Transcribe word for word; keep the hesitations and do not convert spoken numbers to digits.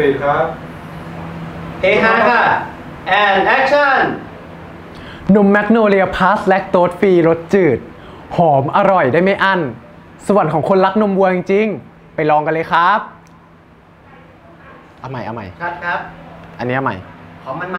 ปิดครับเอฮาค่ะ and action นมแมกโนเลียพลัสแลคโตสฟรีรสจืดหอมอร่อยได้ไม่อั้นสวรรค์ของคนรักนมวัวจริงๆไปลองกันเลยครับเอาใหม่เอาใหม่ครับครับอันนี้เอาใหม่ของมัน